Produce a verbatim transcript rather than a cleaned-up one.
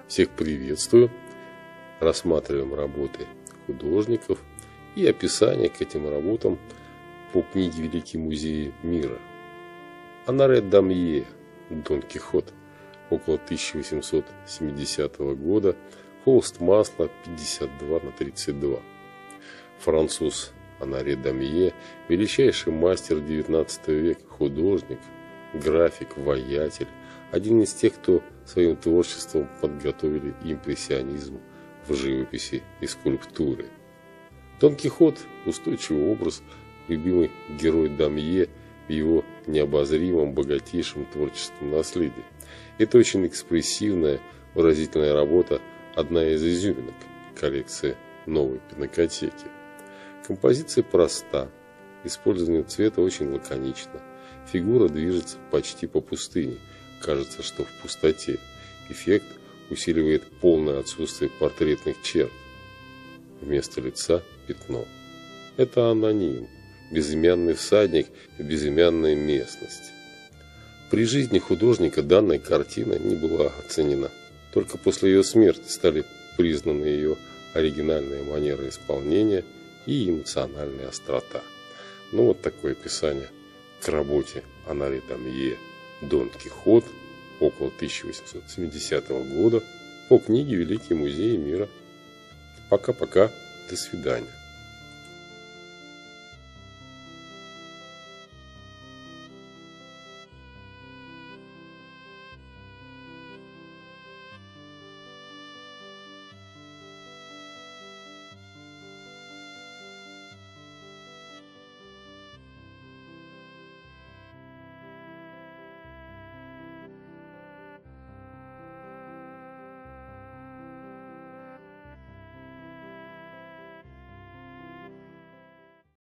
Всех приветствую. Рассматриваем работы художников и описание к этим работам по книге «Великие музеи мира». Оноре Дамье, Дон Кихот, около тысяча восемьсот семидесятого года, холст масла пятьдесят два на тридцать два. Француз Оноре Дамье, величайший мастер девятнадцатого века, художник, график, воятель, один из тех, кто своим творчеством подготовили импрессионизм в живописи и скульптуре. Дон Кихот – устойчивый образ, любимый герой Дамье в его необозримом, богатейшем творческом наследии. Это очень экспрессивная, выразительная работа, одна из изюминок коллекции новой пинакотеки. Композиция проста, использование цвета очень лаконично. Фигура движется почти по пустыне, кажется, что в пустоте. Эффект усиливает полное отсутствие портретных черт. Вместо лица пятно. Это аноним, безымянный всадник в безымянной местности. При жизни художника данная картина не была оценена. Только после ее смерти стали признаны ее оригинальная манера исполнения и эмоциональная острота. Ну вот такое описание к работе Оноре Дамье «Дон Кихот» около тысяча восемьсот семидесятого года по книге «Великие музеи мира». Пока-пока, до свидания.